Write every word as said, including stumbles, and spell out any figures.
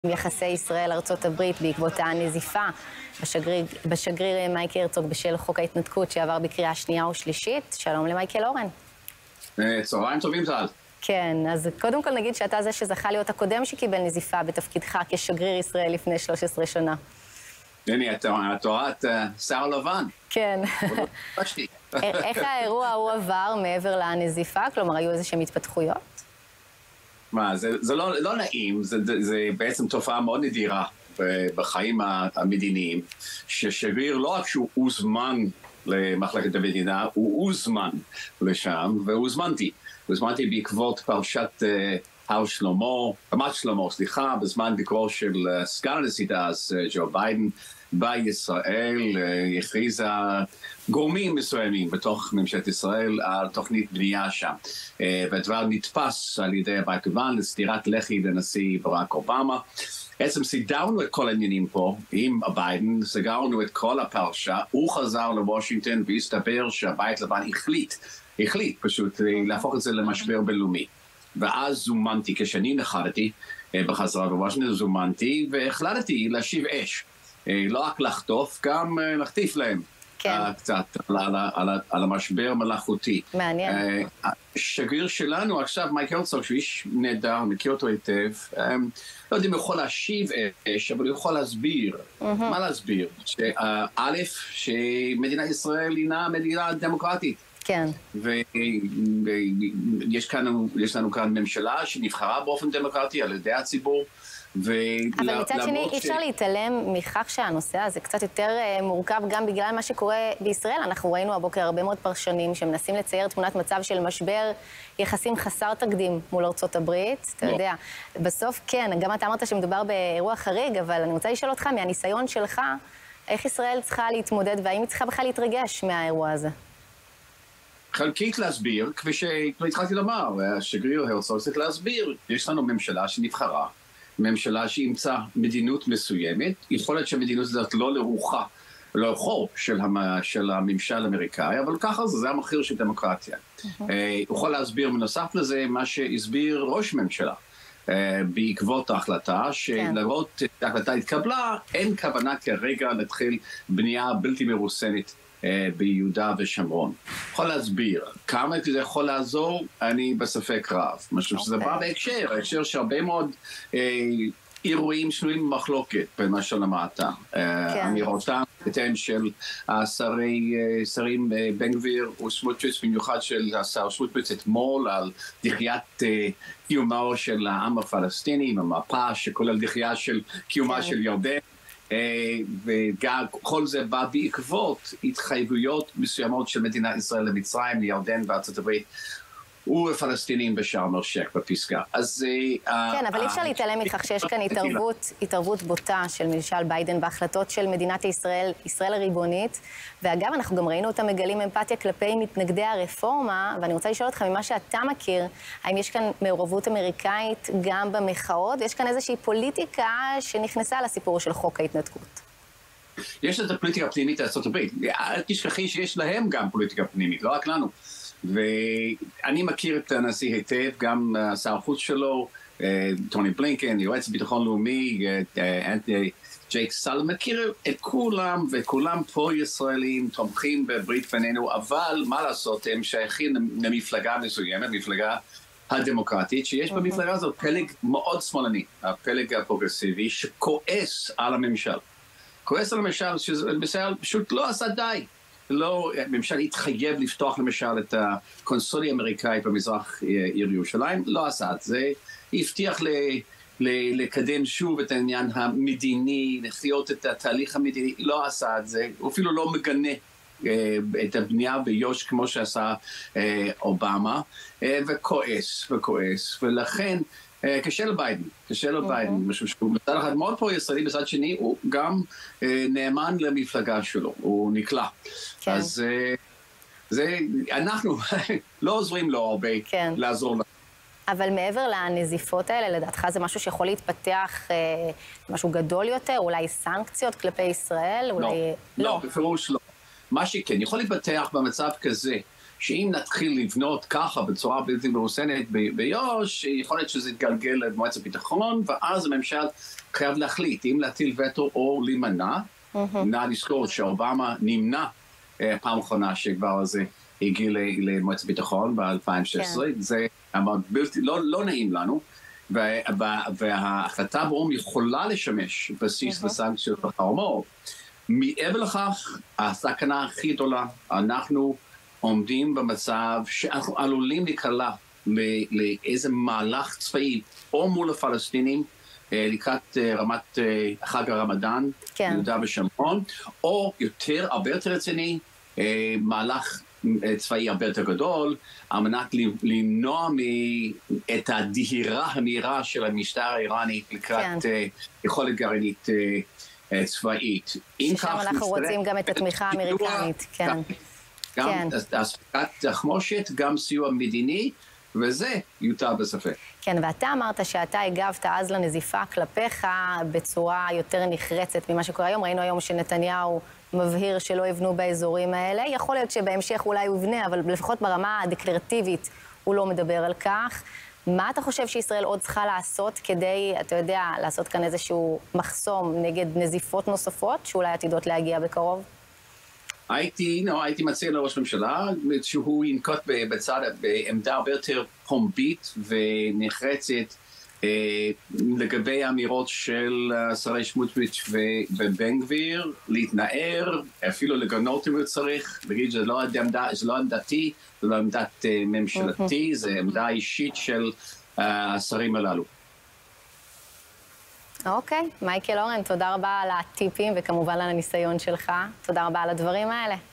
יחסי ישראל-ארצות הברית בעקבות הנזיפה בשגריר, בשגריר מייקל הרצוג בשל חוק ההתנתקות שעבר בקריאה שנייה ושלישית. שלום למייקל אורן. צהריים טובים טל. כן, אז קודם כל נגיד שאתה זה שזכה להיות הקודם שקיבל נזיפה בתפקידך כשגריר ישראל לפני שלוש עשרה שנה. הנה, את רואה את שיער לבן. כן. איך האירוע ההוא עבר מעבר לנזיפה? כלומר, היו איזה שהן התפתחויות? מה, זה, זה לא, לא נעים, זה, זה, זה בעצם תופעה מאוד נדירה בחיים המדיניים, ששגריר לא רק שהוא הוזמן למחלקת המדינה, הוא הוזמן לשם, והוזמנתי. הוזמנתי בעקבות פרשת הר שלמה, רמת שלמה, סליחה, בזמן ביקורו של סגן הנשיא אז, ג'ו ביידן, בישראל הכריזה גורמים מסוימים בתוך ממשלת ישראל על תוכנית בנייה שם. והדבר נתפס על ידי הבית הלבן לסטירת לחי לנשיא ברק אובמה. בעצם סידרנו את כל העניינים פה עם ביידן, סגרנו את כל הפרשה, הוא חזר לוושינגטון והסתבר שהבית הלבן החליט, החליט פשוט להפוך את זה למשבר בינלאומי. ואז זומנתי, כשאני נחתתי בחזרה בוושינגטון, זומנתי והחלטתי להשיב אש. לא רק לחטוף, גם לחטיף להם. כן. קצת על, על, על, על המשבר מלאכותי. מעניין. השגריר שלנו עכשיו, מייקל הרצוג, שהוא איש נהדר, מכיר אותו היטב, לא יודע אם הוא יכול להשיב אש, אבל הוא יכול להסביר. מה להסביר? שא', שמדינת ישראל הינה מדינה דמוקרטית. כן. ויש כאן, יש לנו כאן ממשלה שנבחרה באופן דמוקרטי על ידי הציבור. אבל מצד שני, אי אפשר להתעלם מכך שהנושא הזה קצת יותר מורכב גם בגלל מה שקורה בישראל. אנחנו ראינו הבוקר הרבה מאוד פרשנים שמנסים לצייר תמונת מצב של משבר יחסים חסר תקדים מול ארצות הברית. אתה יודע, בסוף כן, גם אתה אמרת שמדובר באירוע חריג, אבל אני רוצה לשאול אותך מהניסיון שלך, איך ישראל צריכה להתמודד והאם היא צריכה בכלל להתרגש מהאירוע הזה? חלקית להסביר, כפי שהתחלתי לומר, השגריר הרצוג צריך להסביר, יש לנו ממשלה שנבחרה, ממשלה שאימצה מדיניות מסוימת, יכול להיות שהמדיניות הזאת לא לרוחה, לא רוחו של, המ, של הממשל האמריקאי, אבל ככה זה, זה המחיר של דמוקרטיה. Uh-huh. Uh, הוא יכול להסביר מנוסף לזה מה שהסביר ראש ממשלה, uh, בעקבות ההחלטה, שלראות את ההחלטה התקבלה, אין כוונה כרגע להתחיל בנייה בלתי מרוסנת ביהודה ושומרון. יכול להסביר. כמה זה יכול לעזור? אני בספק רב. משהו שזה בא בהקשר, ההקשר שהרבה מאוד אירועים שנויים במחלוקת בין מה שלמדת. אמירותם של השרים בן גביר וסמוטריץ', במיוחד של השר סמוטריץ' אתמול, על דחיית קיומו של העם הפלסטיני, המפה שכולל דחייה של קיומה של ירדן. וגם כל זה בא בעקבות התחייבויות מסוימות של מדינת ישראל למצרים, לירדן וארצות הברית ופלסטינים בשארם א-שייח בפסגה. אז כן, אבל אי אפשר להתעלם מכך שיש כאן התערבות, התערבות בוטה של ממשל ביידן בהחלטות של מדינת ישראל, ישראל הריבונית, ואגב, אנחנו גם ראינו אותם מגלים אמפתיה כלפי מתנגדי הרפורמה, ואני רוצה לשאול אותך ממה שאתה מכיר, האם יש כאן מעורבות אמריקאית גם במחאות? יש כאן איזושהי פוליטיקה שנכנסה לסיפור של חוק ההתנתקות. יש את הפוליטיקה הפנימית לארצות הברית. אל תשכחי שיש להם גם פוליטיקה פנימית, לא רק לנו. ואני מכיר את הנשיא היטב, גם שר החוץ שלו, טוני בלינקן, יועץ ביטחון לאומי, ג'ייק סל, מכיר את כולם, וכולם פה ישראלים, תומכים בברית בינינו, אבל מה לעשות, הם שייכים למפלגה מסוימת, מפלגה הדמוקרטית, שיש במפלגה הזאת פלג מאוד שמאלני, הפלג הפרוגרסיבי, שכועס על הממשל. כועס על הממשל, שבסדר פשוט לא עשה די. לא, הממשל התחייב לפתוח למשל את הקונסוליה האמריקאית במזרח עיר ירושלים, לא עשה את זה, הבטיח ל, ל, לקדם שוב את העניין המדיני, לחיות את התהליך המדיני, לא עשה את זה, הוא אפילו לא מגנה אה, את הבנייה ביו"ש כמו שעשה אה, אובמה, אה, וכועס וכועס, ולכן קשה לביידן, קשה לביידן, משהו שהוא מצד אחד מאוד פה ישראלי, בצד שני הוא גם נאמן למפלגה שלו, הוא נקלע. אז זה, אנחנו לא עוזרים לו הרבה לעזור לו. אבל מעבר לנזיפות האלה, לדעתך זה משהו שיכול להתפתח משהו גדול יותר, אולי סנקציות כלפי ישראל? לא, לא, בפירוש לא. מה שכן, יכול להתפתח במצב כזה, שאם נתחיל לבנות ככה בצורה בלתי מרוסנת ביו"ש, יכול להיות שזה יתגלגל למועצת הביטחון, ואז הממשל חייב להחליט אם להטיל וטו או להימנע. נא לזכור שאובמה נמנע פעם אחרונה שכבר הזה הגיע למועצת הביטחון ב-אלפיים ושש עשרה. זה לא נעים לנו, וההחלטה באו"ם יכולה לשמש בסיס לסנקציות וחרמות. מעבר לכך, הסכנה הכי גדולה, אנחנו עומדים במצב שאנחנו עלולים להיקלע לאיזה מהלך צבאי, או מול הפלסטינים, לקראת רמת חג הרמדאן, יהודה ושומרון, או יותר, הרבה יותר רציני, מהלך צבאי הרבה יותר גדול, על מנת למנוע את הדהירה המהירה של המשטר האיראני לקראת יכולת גרעינית צבאית. ששם אנחנו רוצים גם את התמיכה האמריקנית, כן. גם אספקת תחמושת, גם סיוע מדיני, וזה יוטל בספק. כן, ואתה אמרת שאתה הגבת אז לנזיפה כלפיך בצורה יותר נחרצת ממה שקורה היום. ראינו היום שנתניהו מבהיר שלא יבנו באזורים האלה. יכול להיות שבהמשך אולי הוא יבנה, אבל לפחות ברמה הדקלרטיבית הוא לא מדבר על כך. מה אתה חושב שישראל עוד צריכה לעשות כדי, אתה יודע, לעשות כאן איזשהו מחסום נגד נזיפות נוספות, שאולי עתידות להגיע בקרוב? הייתי, no, הייתי מציע לראש ממשלה שהוא ינקוט בצד, בעמדה הרבה יותר פומבית ונחרצת אה, לגבי האמירות של שרי סמוטריץ' ובן גביר, להתנער, אפילו לגנות אם הוא צריך, להגיד שזה לא עמדה, זה לא עמדתי, זה לא עמדת אה, ממשלתי, זה עמדה אישית של אה, השרים הללו. אוקיי, מייקל אורן, תודה רבה על הטיפים וכמובן על הניסיון שלך. תודה רבה על הדברים האלה.